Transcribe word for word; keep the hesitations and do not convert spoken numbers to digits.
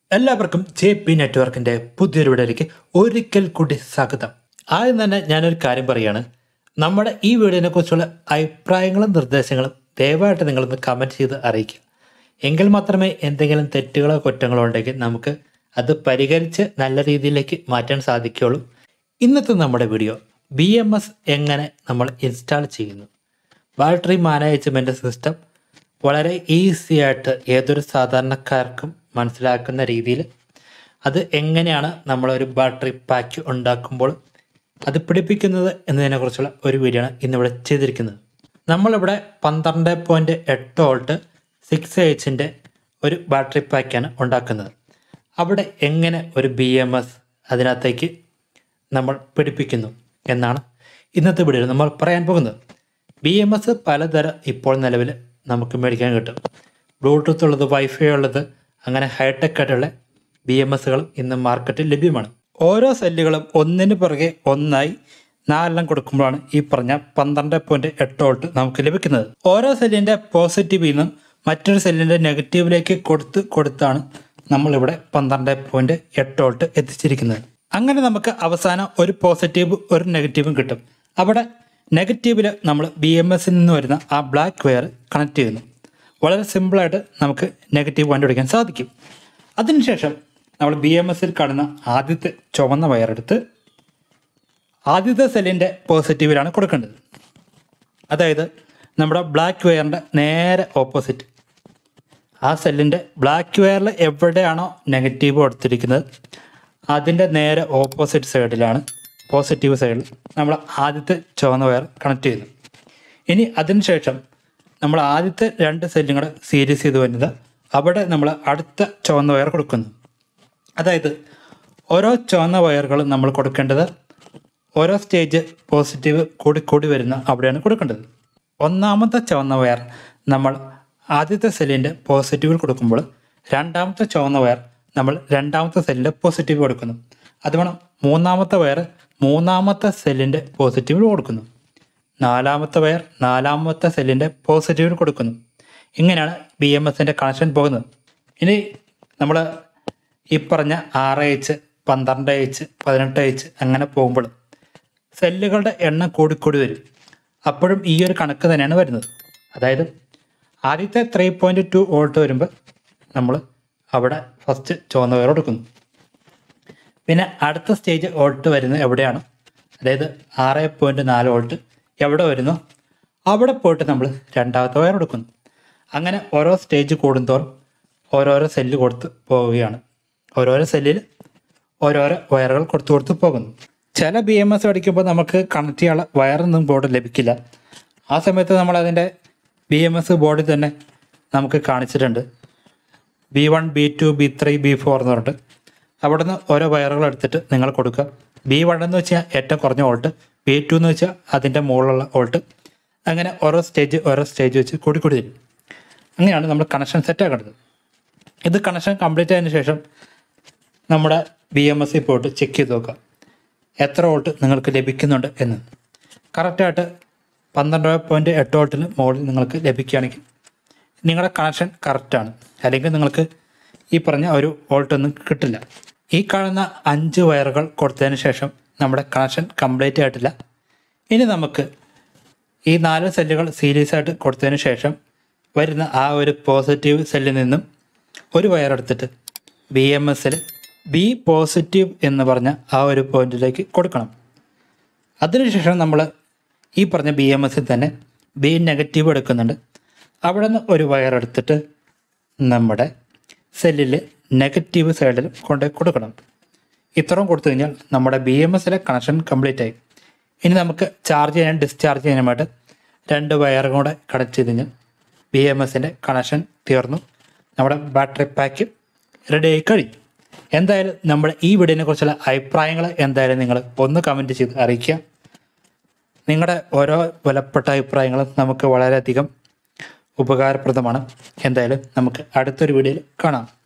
എല്ലാവർക്കും J P നെറ്റ്വർക്കിൻ്റെ പുതിയൊരു വീഡിയോയിലേക്ക് ഒരിക്കൽ കൂടി സ്വാഗതം. ആദ്യം തന്നെ ഞാനൊരു കാര്യം പറയുകയാണ്. നമ്മുടെ ഈ വീഡിയോനെ കുറിച്ചുള്ള അഭിപ്രായങ്ങളും നിർദ്ദേശങ്ങളും ദയവായിട്ട് നിങ്ങളൊന്ന് കമൻറ്റ് ചെയ്ത് അറിയിക്കുക. എങ്കിൽ മാത്രമേ എന്തെങ്കിലും തെറ്റുകളോ കുറ്റങ്ങളോ ഉണ്ടെങ്കിൽ നമുക്ക് അത് പരിഹരിച്ച് നല്ല രീതിയിലേക്ക് മാറ്റാൻ സാധിക്കുകയുള്ളൂ. ഇന്നത്തെ നമ്മുടെ വീഡിയോ ബി എം എസ് എങ്ങനെ നമ്മൾ ഇൻസ്റ്റാൾ ചെയ്യുന്നു, ബാറ്ററി മാനേജ്മെൻറ്റ് സിസ്റ്റം വളരെ ഈസി ആയിട്ട് ഏതൊരു സാധാരണക്കാർക്കും മനസ്സിലാക്കുന്ന രീതിയിൽ അത് എങ്ങനെയാണ് നമ്മളൊരു ബാറ്ററി പാക്ക് ഉണ്ടാക്കുമ്പോൾ അത് പിടിപ്പിക്കുന്നത് എന്നതിനെക്കുറിച്ചുള്ള ഒരു വീഡിയോ ആണ് ഇന്നിവിടെ ചെയ്തിരിക്കുന്നത്. നമ്മളിവിടെ പന്ത്രണ്ട് പോയിൻറ്റ് എട്ട് വോൾട്ട് സിക്സ് എച്ചിൻ്റെ ഒരു ബാറ്ററി പാക്കാണ് ഉണ്ടാക്കുന്നത്. അവിടെ എങ്ങനെ ഒരു ബി എം എസ് അതിനകത്തേക്ക് നമ്മൾ പിടിപ്പിക്കുന്നു എന്നാണ് ഇന്നത്തെ വീഡിയോയിൽ നമ്മൾ പറയാൻ പോകുന്നത്. ബി എം എസ് പലതരം ഇപ്പോൾ നിലവിൽ നമുക്ക് മേടിക്കാൻ കിട്ടും. ബ്ലൂടൂത്ത് ഉള്ളത്, വൈഫൈ ഉള്ളത്, അങ്ങനെ ഹൈടെക് ആയിട്ടുള്ള ബി എം എസുകൾ ഇന്ന് മാർക്കറ്റിൽ ലഭ്യമാണ്. ഓരോ സെല്ലുകളും ഒന്നിന് പുറകെ ഒന്നായി നാലെണ്ണം കൊടുക്കുമ്പോഴാണ് ഈ പറഞ്ഞ പന്ത്രണ്ട് പോയിൻറ്റ് എട്ട് വോൾട്ട് നമുക്ക് ലഭിക്കുന്നത്. ഓരോ സെല്ലിൻ്റെ പോസിറ്റീവിൽ നിന്നും മറ്റൊരു സെല്ലിൻ്റെ നെഗറ്റീവിലേക്ക് കൊടുത്ത് കൊടുത്താണ് നമ്മളിവിടെ പന്ത്രണ്ട് പോയിൻറ്റ് എട്ട് വോൾട്ട് എത്തിച്ചിരിക്കുന്നത്. അങ്ങനെ നമുക്ക് അവസാനം ഒരു പോസിറ്റീവ് ഒരു നെഗറ്റീവും കിട്ടും. അവിടെ നെഗറ്റീവിൽ നമ്മൾ ബി എം എസിൽ നിന്ന് വരുന്ന ആ ബ്ലാക്ക് വയർ കണക്ട് ചെയ്യുന്നു. വളരെ സിമ്പിളായിട്ട് നമുക്ക് നെഗറ്റീവ് കണ്ടുപിടിക്കാൻ സാധിക്കും. അതിനുശേഷം നമ്മൾ ബി എം എസിൽ കാണുന്ന ആദ്യത്തെ ചുവന്ന വയർ എടുത്ത് ആദ്യത്തെ സെല്ലിൻ്റെ പോസിറ്റീവിലാണ് കൊടുക്കേണ്ടത്. അതായത് നമ്മുടെ ബ്ലാക്ക് വയറിൻ്റെ നേരെ ഓപ്പോസിറ്റ് ആ സെല്ലിൻ്റെ ബ്ലാക്ക് വയറിൽ എവിടെയാണോ നെഗറ്റീവ് കൊടുത്തിരിക്കുന്നത് അതിൻ്റെ നേരെ ഓപ്പോസിറ്റ് സൈഡിലാണ് പോസിറ്റീവ് സൈഡിൽ നമ്മൾ ആദ്യത്തെ ചുവന്ന വയർ കണക്ട് ചെയ്യുന്നു. ഇനി അതിനുശേഷം നമ്മൾ ആദ്യത്തെ രണ്ട് സെല്ലും കൂടെ സീരീസ് ചെയ്ത് വരുന്നത് അവിടെ നമ്മൾ അടുത്ത ചുവന്ന വയർ കൊടുക്കുന്നു. അതായത് ഓരോ ചുവന്ന വയറുകളും നമ്മൾ കൊടുക്കേണ്ടത് ഓരോ സ്റ്റേജ് പോസിറ്റീവ് കൂടി കൂടി വരുന്ന അവിടെയാണ് കൊടുക്കേണ്ടത്. ഒന്നാമത്തെ ചുവന്ന വയർ നമ്മൾ ആദ്യത്തെ സെല്ലിൻ്റെ പോസിറ്റീവിൽ കൊടുക്കുമ്പോൾ രണ്ടാമത്തെ ചുവന്ന വയർ നമ്മൾ രണ്ടാമത്തെ സെല്ലിൻ്റെ പോസിറ്റീവ് കൊടുക്കുന്നു. അതുകൊണ്ട് മൂന്നാമത്തെ വയർ മൂന്നാമത്തെ സെല്ലിൻ്റെ പോസിറ്റീവിൽ കൊടുക്കുന്നു. നാലാമത്തെ വയർ നാലാമത്തെ സെല്ലിൻ്റെ പോസിറ്റീവിൽ കൊടുക്കുന്നു. ഇങ്ങനെയാണ് ബി എം എസിൻ്റെ കണക്ഷൻ പോകുന്നത്. ഇനി നമ്മൾ ഈ പറഞ്ഞ ആറ് എച്ച് പന്ത്രണ്ട് എച്ച് പതിനെട്ട് എച്ച് അങ്ങനെ പോകുമ്പോൾ സെല്ലുകളുടെ എണ്ണം കൂടിക്കൂടി വരും. അപ്പോഴും ഈ ഒരു കണക്ക് തന്നെയാണ് വരുന്നത്. അതായത് ആദ്യത്തെ ത്രീ പോയിൻറ്റ് ടു വോൾട്ട് വരുമ്പോൾ നമ്മൾ അവിടെ ഫസ്റ്റ് ചുവന്ന വയർ കൊടുക്കുന്നു. പിന്നെ അടുത്ത സ്റ്റേജ് വോൾട്ട് വരുന്നത് എവിടെയാണ്, അതായത് ആറ് പോയിൻറ്റ് നാല് വോൾട്ട് എവിടെ വരുന്നു അവിടെ പോയിട്ട് നമ്മൾ രണ്ടാമത്തെ വയർ എടുക്കുന്നു. അങ്ങനെ ഓരോ സ്റ്റേജ് കൂടുന്തോറും ഓരോരോ സെല്ല് കൊടുത്ത് പോവുകയാണ്. ഓരോരോ സെല്ലിൽ ഓരോരോ വയറുകൾ കൊടുത്തു കൊടുത്ത് പോകുന്നു. ചില ബി എം എസ് അടിക്കുമ്പോൾ നമുക്ക് കണക്ട് ചെയ്യാനുള്ള വയറൊന്നും ബോർഡ് ലഭിക്കില്ല. ആ സമയത്ത് നമ്മൾ അതിൻ്റെ ബി എം എസ് ബോർഡിൽ തന്നെ നമുക്ക് കാണിച്ചിട്ടുണ്ട് B one B two B three B four എന്ന് പറഞ്ഞിട്ട്. അവിടെ നിന്ന് ഓരോ വയറുകൾ എടുത്തിട്ട് നിങ്ങൾ കൊടുക്കുക. ബി വൺ എന്ന് വെച്ചാൽ ഏറ്റവും കുറഞ്ഞ വോൾട്ട്, ബി ടു എന്ന് വെച്ചാൽ അതിൻ്റെ മുകളിലുള്ള വോൾട്ട്, അങ്ങനെ ഓരോ സ്റ്റേജ് ഓരോ സ്റ്റേജ് വെച്ച് കൂടി കൂടി തരും. അങ്ങനെയാണ് നമ്മൾ കണക്ഷൻ സെറ്റ് ആക്കേണ്ടത്. ഇത് കണക്ഷൻ കംപ്ലീറ്റ് ആയതിനു ശേഷം നമ്മുടെ ബി എം എസ്സിൽ പോയിട്ട് ചെക്ക് ചെയ്ത് നോക്കുക എത്ര വോൾട്ട് നിങ്ങൾക്ക് ലഭിക്കുന്നുണ്ട് എന്ന്. കറക്റ്റായിട്ട് പന്ത്രണ്ട് പോയിൻറ്റ് എട്ട് വോൾട്ടിന് മുകളിൽ നിങ്ങൾക്ക് ലഭിക്കുകയാണെങ്കിൽ നിങ്ങളുടെ കണക്ഷൻ കറക്റ്റാണ്. അല്ലെങ്കിൽ നിങ്ങൾക്ക് ഈ പറഞ്ഞ ഒരു വോൾട്ടൊന്നും കിട്ടില്ല. ഈ കാണുന്ന അഞ്ച് വയറുകൾ കൊടുത്തതിന് ശേഷം നമ്മുടെ കണക്ഷൻ കംപ്ലീറ്റ് ആയിട്ടില്ല. ഇനി നമുക്ക് ഈ നാല് സെല്ലുകൾ സീരീസ് ആയിട്ട് കൊടുത്തതിന് ശേഷം വരുന്ന ആ ഒരു പോസിറ്റീവ് സെല്ലിൽ നിന്നും ഒരു വയർ എടുത്തിട്ട് ബി എം എസിൽ ബി പോസിറ്റീവ് എന്ന് പറഞ്ഞ ആ ഒരു പോയിന്റിലേക്ക് കൊടുക്കണം. അതിനുശേഷം നമ്മൾ ഈ പറഞ്ഞ ബി എം എസിൽ തന്നെ ബി നെഗറ്റീവ് എടുക്കുന്നുണ്ട്. അവിടെ നിന്ന് ഒരു വയർ എടുത്തിട്ട് നമ്മുടെ സെല്ലിൽ നെഗറ്റീവ് സൈഡിൽ കൊണ്ട് കൊടുക്കണം. ഇത്രയും കൊടുത്തു കഴിഞ്ഞാൽ നമ്മുടെ ബി എം എസിലെ കണക്ഷൻ കംപ്ലീറ്റ് ആയി. ഇനി നമുക്ക് ചാർജ് ചെയ്യാൻ ഡിസ്ചാർജ് ചെയ്യാനുമായിട്ട് രണ്ട് വയറും കൂടെ കണക്ട് ചെയ്ത് കഴിഞ്ഞാൽ ബി എം എസിൻ്റെ കണക്ഷൻ തീർന്നു. നമ്മുടെ ബാറ്ററി പാക്ക് റെഡി ആയി കഴിയും. എന്തായാലും നമ്മുടെ ഈ വീഡിയോനെ കുറിച്ചുള്ള അഭിപ്രായങ്ങൾ എന്തായാലും നിങ്ങൾ ഒന്ന് കമൻറ്റ് ചെയ്ത് അറിയിക്കുക. നിങ്ങളുടെ ഓരോ വിലപ്പെട്ട അഭിപ്രായങ്ങളും നമുക്ക് വളരെയധികം ഉപകാരപ്രദമാണ്. എന്തായാലും നമുക്ക് അടുത്തൊരു വീഡിയോയിൽ കാണാം.